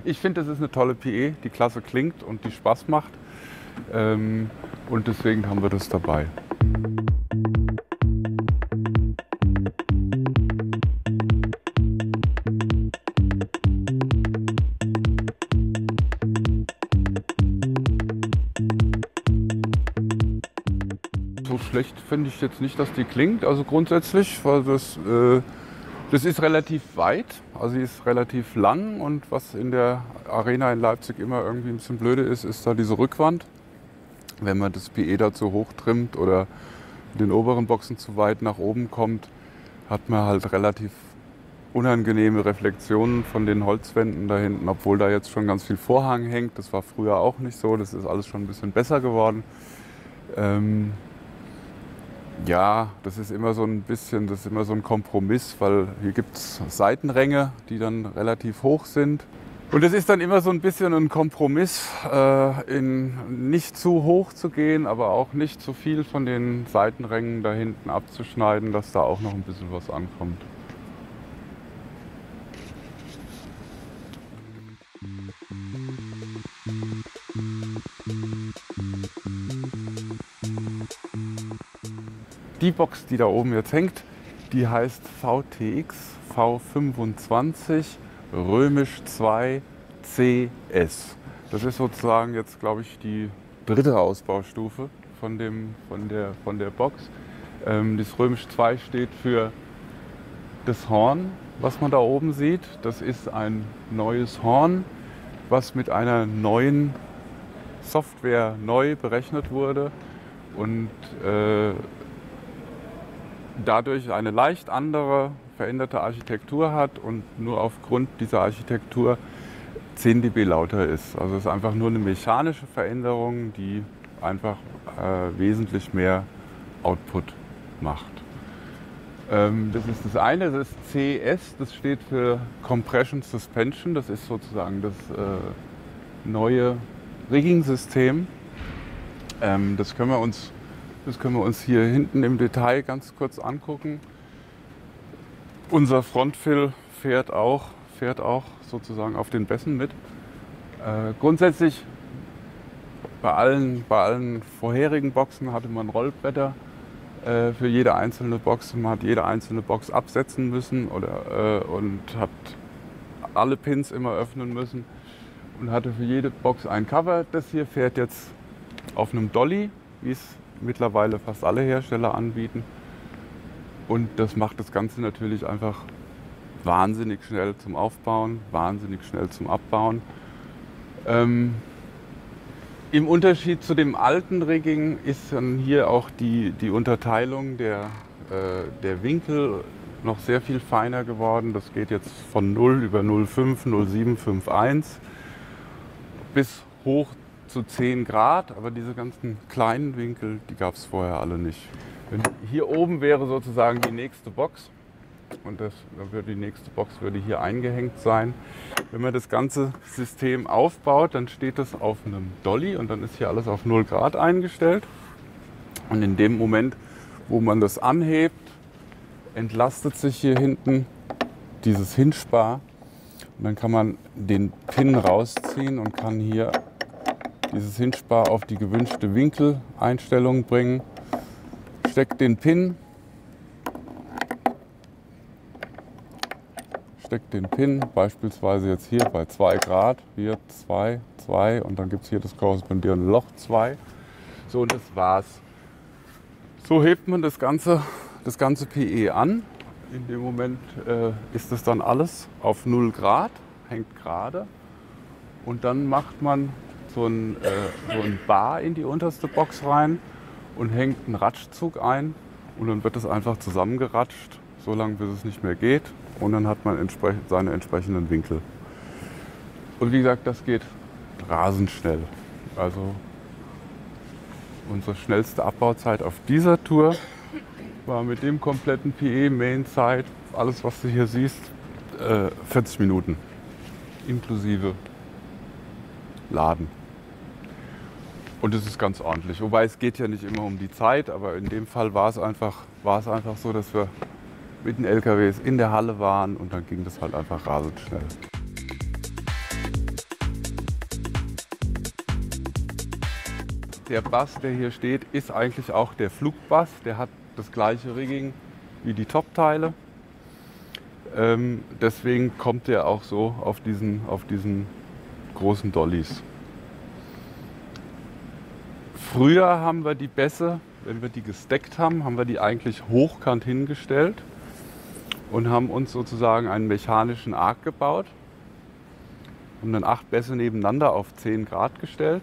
ich finde, das ist eine tolle PE, die klasse klingt und die Spaß macht. Und deswegen haben wir das dabei. So schlecht finde ich jetzt nicht, dass die klingt. Also grundsätzlich, weil das ist relativ weit, also sie ist relativ lang, und was in der Arena in Leipzig immer irgendwie ein bisschen blöde ist, ist da diese Rückwand. Wenn man das PE da zu hoch trimmt oder in den oberen Boxen zu weit nach oben kommt, hat man halt relativ unangenehme Reflexionen von den Holzwänden da hinten, obwohl da jetzt schon ganz viel Vorhang hängt. Das war früher auch nicht so, das ist alles schon ein bisschen besser geworden. Ja, das ist immer so ein Kompromiss, weil hier gibt es Seitenränge, die dann relativ hoch sind. Und es ist dann immer so ein bisschen ein Kompromiss, in nicht zu hoch zu gehen, aber auch nicht zu viel von den Seitenrängen da hinten abzuschneiden, dass da auch noch ein bisschen was ankommt. Die Box, die da oben jetzt hängt, die heißt VTX V25 Römisch 2 CS. Das ist sozusagen jetzt, glaube ich, die dritte Ausbaustufe von der Box. Das Römisch 2 steht für das Horn, was man da oben sieht. Das ist ein neues Horn, was mit einer neuen Software neu berechnet wurde und dadurch eine leicht andere, veränderte Architektur hat und nur aufgrund dieser Architektur 10 dB lauter ist. Also es ist einfach nur eine mechanische Veränderung, die einfach wesentlich mehr Output macht. Das ist das eine, das ist CS, das steht für Compression Suspension, das ist sozusagen das neue Rigging-System. Das können wir uns hier hinten im Detail ganz kurz angucken. Unser Frontfill fährt auch sozusagen auf den Bässen mit. Grundsätzlich bei allen vorherigen Boxen hatte man Rollbretter für jede einzelne Box. Man hat jede einzelne Box absetzen müssen und hat alle Pins immer öffnen müssen und hatte für jede Box ein Cover. Das hier fährt jetzt auf einem Dolly, wie es mittlerweile fast alle Hersteller anbieten. Und das macht das Ganze natürlich einfach wahnsinnig schnell zum Aufbauen, wahnsinnig schnell zum Abbauen. Im Unterschied zu dem alten Rigging ist dann hier auch die Unterteilung der Winkel noch sehr viel feiner geworden. Das geht jetzt von 0 über 0,5, 0,751 bis hoch zu 10 Grad, aber diese ganzen kleinen Winkel, die gab es vorher alle nicht. Hier oben wäre sozusagen die nächste Box und die nächste Box würde hier eingehängt sein. Wenn man das ganze System aufbaut, dann steht das auf einem Dolly und dann ist hier alles auf 0 Grad eingestellt. Und in dem Moment, wo man das anhebt, entlastet sich hier hinten dieses Hinge-Bar und dann kann man den Pin rausziehen und kann hier dieses Hinge-Bar auf die gewünschte Winkeleinstellung bringen. Steckt den Pin, beispielsweise jetzt hier bei 2 Grad, hier 2, 2 und dann gibt es hier das korrespondierende Loch 2. So, und das war's. So hebt man das ganze PE an. In dem Moment ist das dann alles auf 0 Grad, hängt gerade. Und dann macht man so ein Bar in die unterste Box rein und hängt einen Ratschzug ein und dann wird das einfach zusammengeratscht, so lange bis es nicht mehr geht und dann hat man seine entsprechenden Winkel. Und wie gesagt, das geht rasend schnell. Also unsere schnellste Abbauzeit auf dieser Tour war mit dem kompletten PE Main Side, alles was du hier siehst, 40 Minuten inklusive Laden. Und es ist ganz ordentlich. Wobei es geht ja nicht immer um die Zeit, aber in dem Fall war es einfach so, dass wir mit den LKWs in der Halle waren und dann ging das halt einfach rasend schnell. Der Bass, der hier steht, ist eigentlich auch der Flugbass. Der hat das gleiche Rigging wie die Top-Teile. Deswegen kommt der auch so auf diesen großen Dollys. Früher haben wir die Bässe, wenn wir die gesteckt haben, haben wir die eigentlich hochkant hingestellt und haben uns sozusagen einen mechanischen Arc gebaut. Haben dann 8 Bässe nebeneinander auf 10 Grad gestellt.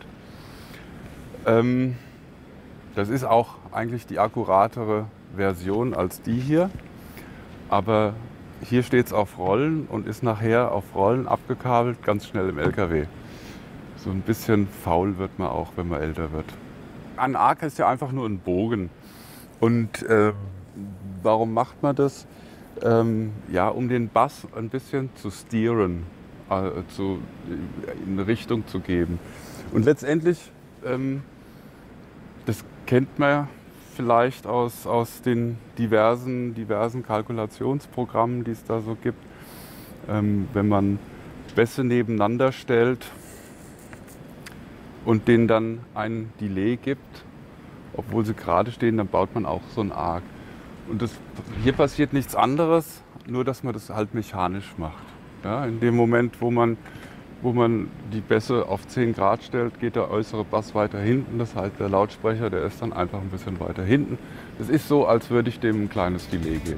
Das ist auch eigentlich die akkuratere Version als die hier. Aber hier steht es auf Rollen und ist nachher auf Rollen abgekabelt, ganz schnell im LKW. So ein bisschen faul wird man auch, wenn man älter wird. Ein Arc ist ja einfach nur ein Bogen. Und warum macht man das? Ja, um den Bass ein bisschen zu steeren, in eine Richtung zu geben. Und letztendlich, das kennt man ja vielleicht aus den diversen Kalkulationsprogrammen, die es da so gibt. Wenn man Bässe nebeneinander stellt und denen dann ein Delay gibt, obwohl sie gerade stehen, dann baut man auch so einen Arc. Und hier passiert nichts anderes, nur dass man das halt mechanisch macht. Ja, in dem Moment, wo man die Bässe auf 10 Grad stellt, geht der äußere Bass weiter hinten. Das heißt, der Lautsprecher, der ist dann einfach ein bisschen weiter hinten. Das ist so, als würde ich dem ein kleines Delay geben.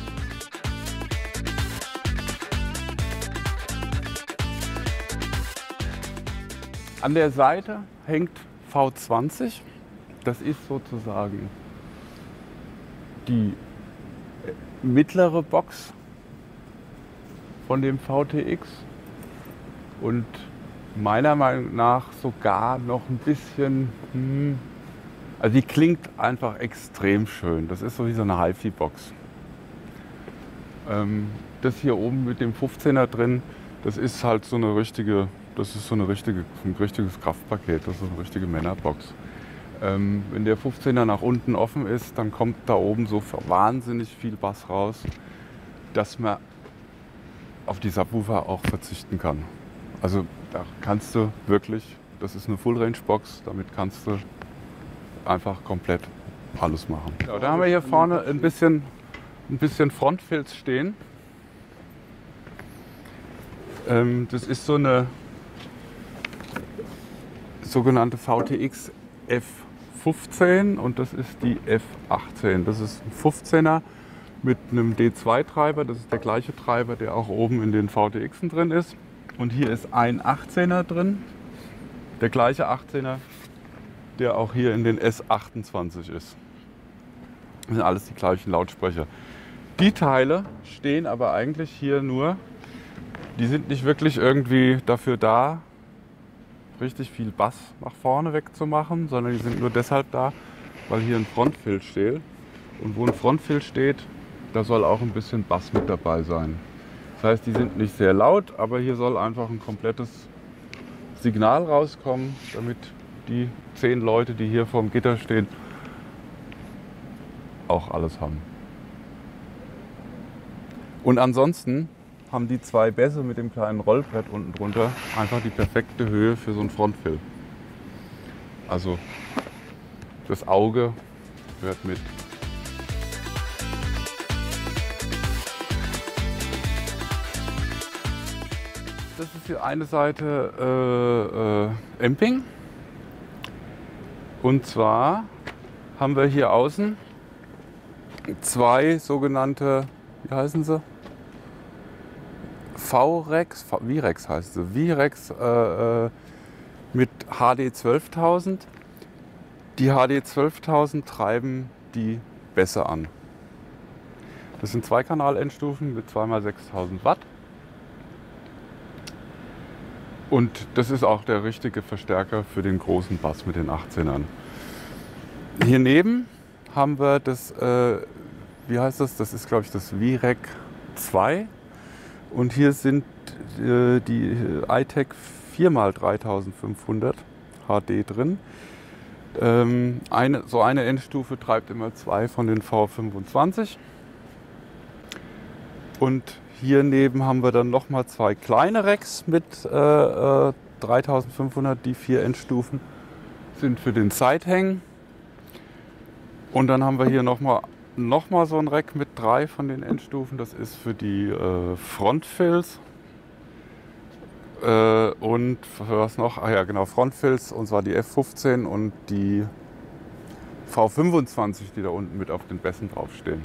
An der Seite hängt V20. Das ist sozusagen die mittlere Box von dem VTX. Und meiner Meinung nach sogar noch ein bisschen, also die klingt einfach extrem schön. Das ist so wie so eine HiFi-Box. Das hier oben mit dem 15er drin, das ist halt so eine richtige, ein richtiges Kraftpaket, das ist so eine richtige Männerbox. Wenn der 15er nach unten offen ist, dann kommt da oben so wahnsinnig viel Bass raus, dass man auf die Subwoofer auch verzichten kann. Also da kannst du wirklich, das ist eine Full-Range-Box, damit kannst du einfach komplett alles machen. Ja, da haben wir hier vorne ein bisschen Frontfilz stehen. Das ist so eine sogenannte VTX F15 und das ist die F18. Das ist ein 15er mit einem D2-Treiber. Das ist der gleiche Treiber, der auch oben in den VTXen drin ist. Und hier ist ein 18er drin, der gleiche 18er, der auch hier in den S28 ist. Das sind alles die gleichen Lautsprecher. Die Teile stehen aber eigentlich hier nur, die sind nicht wirklich irgendwie dafür da, richtig viel Bass nach vorne wegzumachen, sondern die sind nur deshalb da, weil hier ein Frontfilz steht. Und wo ein Frontfilz steht, da soll auch ein bisschen Bass mit dabei sein. Das heißt, die sind nicht sehr laut, aber hier soll einfach ein komplettes Signal rauskommen, damit die 10 Leute, die hier vorm Gitter stehen, auch alles haben. Und ansonsten haben die 2 Bässe mit dem kleinen Rollbrett unten drunter einfach die perfekte Höhe für so ein Frontfill. Also das Auge hört mit. Das ist hier eine Seite Amping. Und zwar haben wir hier außen 2 sogenannte, wie heißen sie? V-Rex heißt sie. V-Rex mit HD 12000. Die HD 12000 treiben die Bässe an. Das sind 2-Kanal-Endstufen mit 2x6000 Watt. Und das ist auch der richtige Verstärker für den großen Bass mit den 18ern. Hier neben haben wir das, wie heißt das? Das ist, glaube ich, das V-Rec 2. Und hier sind die iTech 4x3500 HD drin. So eine Endstufe treibt immer 2 von den V25. Und hier neben haben wir dann nochmal 2 kleine Racks mit 3500, die 4 Endstufen. sind für den Sidehang. Und dann haben wir hier nochmal so ein Rack mit 3 von den Endstufen. Das ist für die Frontfills. Und für was noch? Ah ja, genau, Frontfills, und zwar die F15 und die V25, die da unten mit auf den Bässen draufstehen.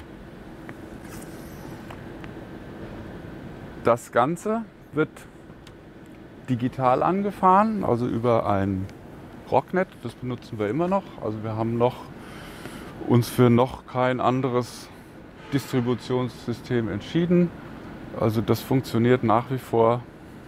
Das Ganze wird digital angefahren, also über ein Rocknet. Das benutzen wir immer noch. Also wir haben uns für noch kein anderes Distributionssystem entschieden. Also das funktioniert nach wie vor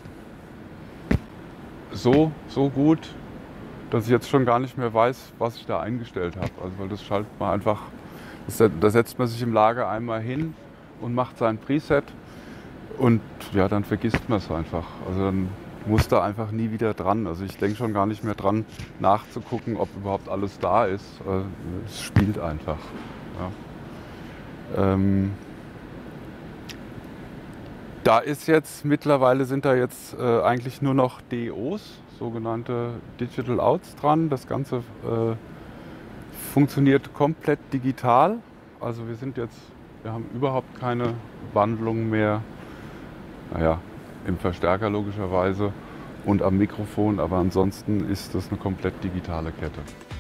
so gut, dass ich jetzt schon gar nicht mehr weiß, was ich da eingestellt habe. Also weil das schaltet man einfach, da setzt man sich im Lager einmal hin und macht sein Preset und ja, dann vergisst man es einfach. Also dann muss da einfach nie wieder dran. Also ich denke schon gar nicht mehr dran, nachzugucken, ob überhaupt alles da ist. Es spielt einfach. Ja. Da ist jetzt, mittlerweile sind da jetzt eigentlich nur noch DOs, sogenannte Digital Outs dran. Das Ganze funktioniert komplett digital. Also wir haben überhaupt keine Wandlung mehr. Naja, im Verstärker logischerweise und am Mikrofon, aber ansonsten ist das eine komplett digitale Kette.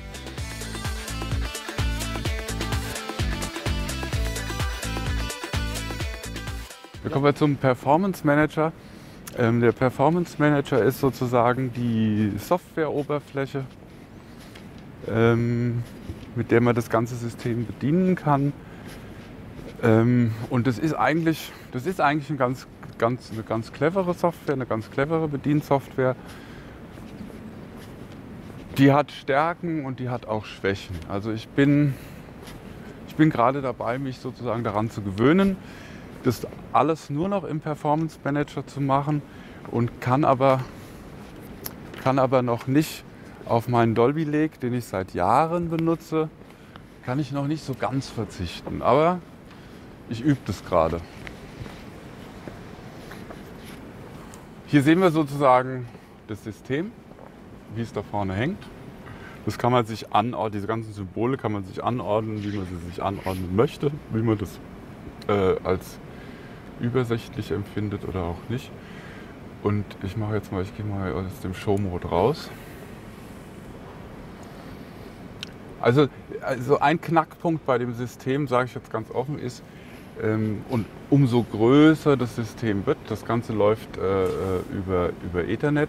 Wir kommen jetzt zum Performance Manager. Der Performance Manager ist sozusagen die Softwareoberfläche, mit der man das ganze System bedienen kann. Und das ist eigentlich eine ganz clevere Software, eine ganz clevere Bediensoftware. Die hat Stärken und die hat auch Schwächen. Also ich bin gerade dabei, mich sozusagen daran zu gewöhnen, das alles nur noch im Performance Manager zu machen und kann aber noch nicht auf meinen Dolby Lake, den ich seit Jahren benutze, kann ich noch nicht so ganz verzichten. Aber ich übe das gerade. Hier sehen wir sozusagen das System, wie es da vorne hängt. Das kann man sich anordnen, diese ganzen Symbole kann man sich anordnen, wie man sie sich anordnen möchte, wie man das als übersichtlich empfindet oder auch nicht. Und ich gehe mal aus dem Show-Mode raus. Also ein Knackpunkt bei dem System, sage ich jetzt ganz offen, ist, und umso größer das System wird, das Ganze läuft über Ethernet.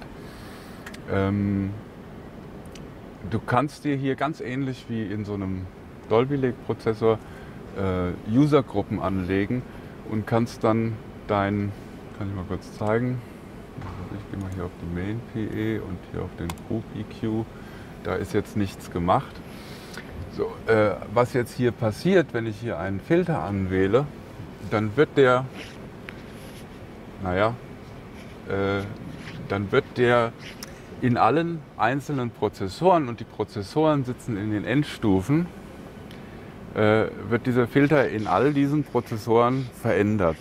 Du kannst dir hier ganz ähnlich wie in so einem Dolby Lake Prozessor Usergruppen anlegen und kannst dann kann ich mal kurz zeigen, ich gehe mal hier auf die Main PE und hier auf den Group EQ, da ist jetzt nichts gemacht. So, was jetzt hier passiert, wenn ich hier einen Filter anwähle, dann wird der in allen einzelnen Prozessoren, und die Prozessoren sitzen in den Endstufen, wird dieser Filter in all diesen Prozessoren verändert.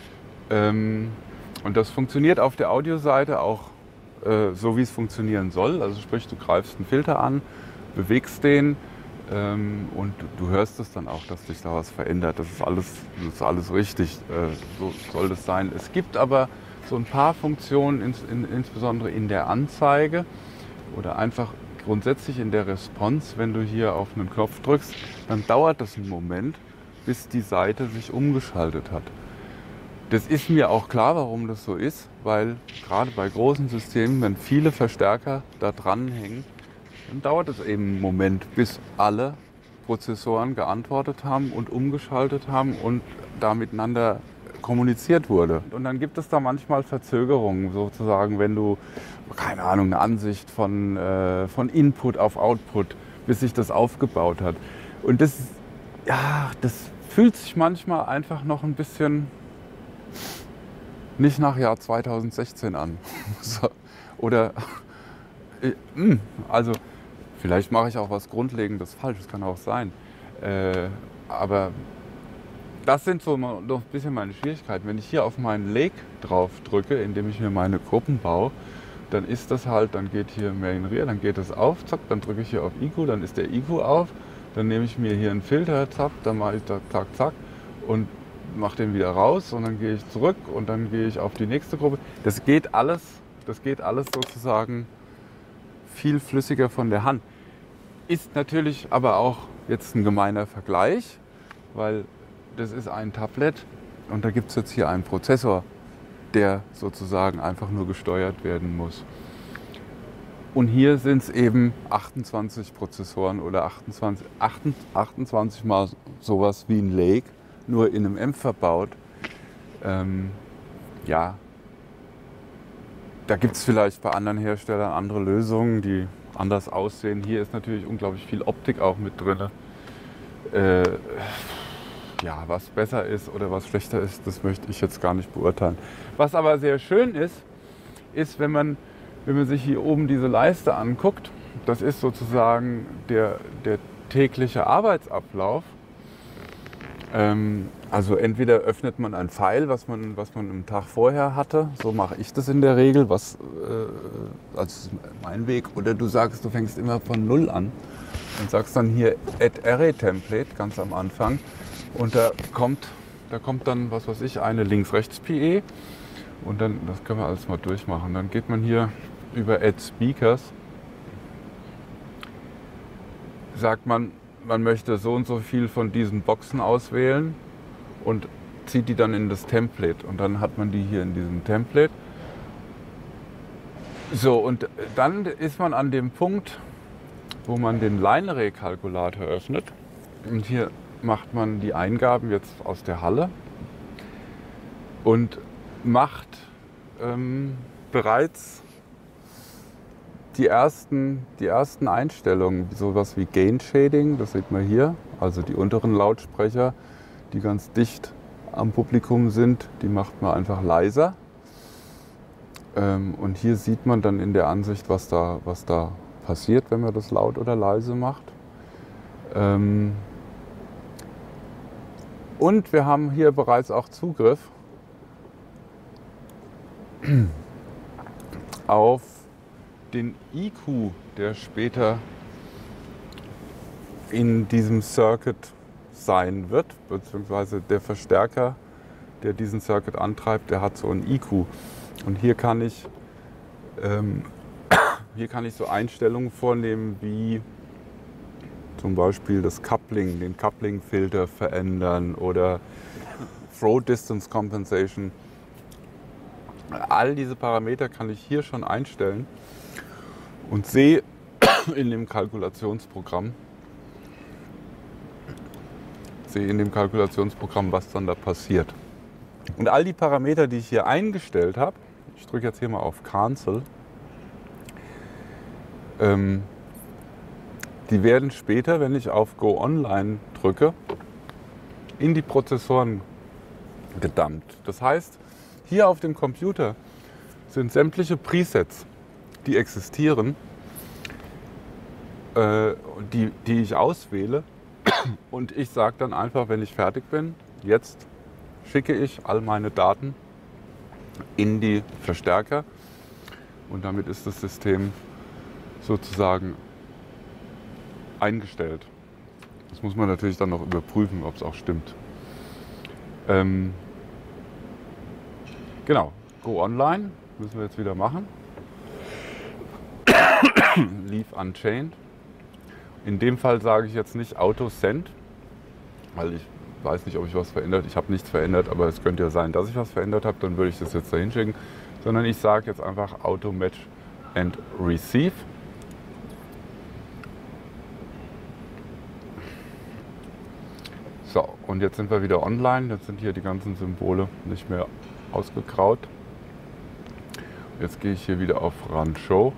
Und das funktioniert auf der Audioseite auch so, wie es funktionieren soll. Also sprich, du greifst einen Filter an, bewegst den, und du hörst es dann auch, dass sich da was verändert. Das ist alles richtig, so soll das sein. Es gibt aber so ein paar Funktionen, insbesondere in der Anzeige oder einfach grundsätzlich in der Response. Wenn du hier auf einen Knopf drückst, dann dauert das einen Moment, bis die Seite sich umgeschaltet hat. Das ist mir auch klar, warum das so ist, weil gerade bei großen Systemen, wenn viele Verstärker da dran hängen, dann dauert es eben einen Moment, bis alle Prozessoren geantwortet haben und umgeschaltet haben und da miteinander kommuniziert wurde. Und dann gibt es da manchmal Verzögerungen, sozusagen, wenn du, keine Ahnung, eine Ansicht von Input auf Output, bis sich das aufgebaut hat. Und das fühlt sich manchmal einfach noch ein bisschen nicht nach Jahr 2016 an. Oder, also, vielleicht mache ich auch was Grundlegendes falsch, das kann auch sein. Aber das sind so noch ein bisschen meine Schwierigkeiten. Wenn ich hier auf meinen Lake drauf drücke, indem ich mir meine Gruppen baue, dann ist das halt, dann geht hier Main Rear, dann geht es auf, zack, dann drücke ich hier auf EQ, dann ist der EQ auf, dann nehme ich mir hier einen Filter, zack, dann mache ich da zack, zack und mache den wieder raus und dann gehe ich zurück und dann gehe ich auf die nächste Gruppe. Das geht alles sozusagen viel flüssiger von der Hand. Ist natürlich aber auch jetzt ein gemeiner Vergleich, weil das ist ein Tablet und da gibt es jetzt hier einen Prozessor, der sozusagen einfach nur gesteuert werden muss. Und hier sind es eben 28 Prozessoren oder 28 mal sowas wie ein Lake, nur in einem M verbaut. Ja, da gibt es vielleicht bei anderen Herstellern andere Lösungen, die anders aussehen. Hier ist natürlich unglaublich viel Optik auch mit drin. Ja, was besser ist oder was schlechter ist, das möchte ich jetzt gar nicht beurteilen. Was aber sehr schön ist, wenn man sich hier oben diese Leiste anguckt, das ist sozusagen der tägliche Arbeitsablauf. Also entweder öffnet man ein File, was man am Tag vorher hatte, so mache ich das in der Regel, also mein Weg, oder du sagst, du fängst immer von Null an und sagst dann hier Add Array Template ganz am Anfang und da kommt dann, was weiß ich, eine Links-Rechts-PE und dann, das können wir alles mal durchmachen, dann geht man hier über Add Speakers, sagt man möchte so und so viel von diesen Boxen auswählen und zieht die dann in das Template und dann hat man die hier in diesem Template. So, und dann ist man an dem Punkt, wo man den Line-Array-Kalkulator öffnet und hier macht man die Eingaben jetzt aus der Halle und macht bereits die ersten Einstellungen, sowas wie Gain Shading, das sieht man hier, also die unteren Lautsprecher, die ganz dicht am Publikum sind, die macht man einfach leiser. Und hier sieht man dann in der Ansicht, was da passiert, wenn man das laut oder leise macht. Und wir haben hier bereits auch Zugriff auf den EQ, der später in diesem Circuit sein wird, beziehungsweise der Verstärker, der diesen Circuit antreibt, der hat so einen EQ. Und hier kann ich so Einstellungen vornehmen, wie zum Beispiel das Coupling, den Coupling-Filter verändern oder Throw Distance Compensation. All diese Parameter kann ich hier schon einstellen und sehe in dem Kalkulationsprogramm, was dann da passiert. Und all die Parameter, die ich hier eingestellt habe, ich drücke jetzt hier mal auf Cancel, die werden später, wenn ich auf Go Online drücke, in die Prozessoren gedumpt. Das heißt, hier auf dem Computer sind sämtliche Presets, die existieren, die ich auswähle. Und ich sage dann einfach, wenn ich fertig bin, jetzt schicke ich all meine Daten in die Verstärker. Und damit ist das System sozusagen eingestellt. Das muss man natürlich dann noch überprüfen, ob es auch stimmt. Genau, Go Online müssen wir jetzt wieder machen. Leave Unchained. In dem Fall sage ich jetzt nicht Auto Send, weil ich weiß nicht, ob ich was verändert. Ich habe nichts verändert, aber es könnte ja sein, dass ich was verändert habe, dann würde ich das jetzt dahin schicken. Sondern ich sage jetzt einfach Auto Match and Receive. So, und jetzt sind wir wieder online. Jetzt sind hier die ganzen Symbole nicht mehr ausgegraut. Jetzt gehe ich hier wieder auf Run Show.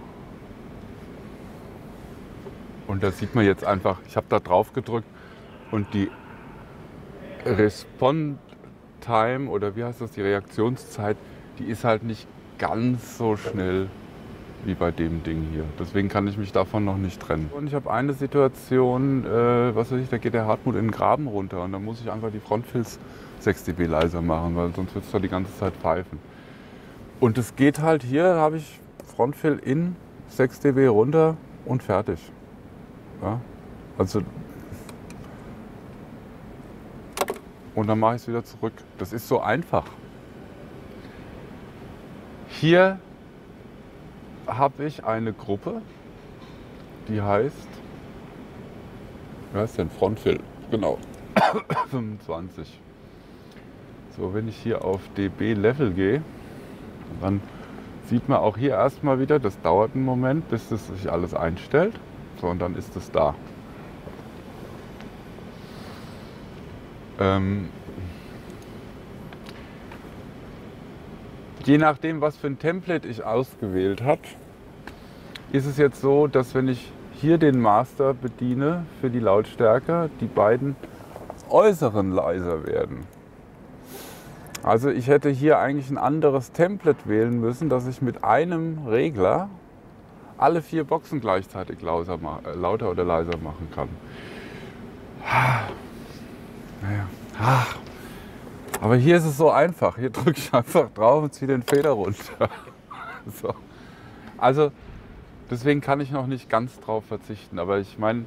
Und da sieht man jetzt einfach, ich habe da drauf gedrückt und die Respond Time oder wie heißt das, die Reaktionszeit, die ist halt nicht ganz so schnell wie bei dem Ding hier. Deswegen kann ich mich davon noch nicht trennen. Und ich habe eine Situation, was weiß ich, da geht der Hartmut in den Graben runter und dann muss ich einfach die Frontfilz 6 dB leiser machen, weil sonst wird es da die ganze Zeit pfeifen. Und es geht halt hier, habe ich Frontfill in 6 dB runter und fertig. Ja? Also, und dann mache ich es wieder zurück. Das ist so einfach. Hier habe ich eine Gruppe, die heißt, was ist denn Frontfill? Genau, 25. So, wenn ich hier auf dB Level gehe, dann sieht man auch hier erstmal wieder, das dauert einen Moment, bis das sich alles einstellt. So, und dann ist es da. Je nachdem, was für ein Template ich ausgewählt habe, ist es jetzt so, dass wenn ich hier den Master bediene für die Lautstärke, die beiden äußeren leiser werden. Also ich hätte hier eigentlich ein anderes Template wählen müssen, dass ich mit einem Regler alle 4 Boxen gleichzeitig lauter oder leiser machen kann. Naja. Aber hier ist es so einfach. Hier drücke ich einfach drauf und ziehe den Fader runter. So. Also deswegen kann ich noch nicht ganz drauf verzichten. Aber ich meine,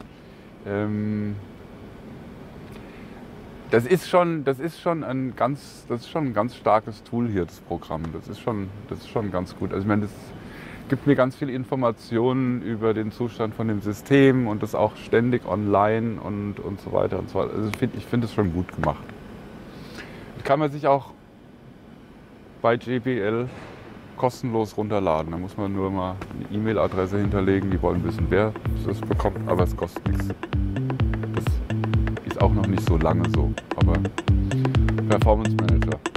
das ist schon ein ganz starkes Tool hier, das Programm. Das ist schon ganz gut. Also ich meine, das gibt mir ganz viele Informationen über den Zustand von dem System und das auch ständig online und so weiter und so weiter. Also ich finde es schon gut gemacht. Kann man sich auch bei JBL kostenlos runterladen. Da muss man nur mal eine E-Mail-Adresse hinterlegen. Die wollen wissen, wer es bekommt, aber es kostet nichts. Das ist auch noch nicht so lange so, aber Performance Manager.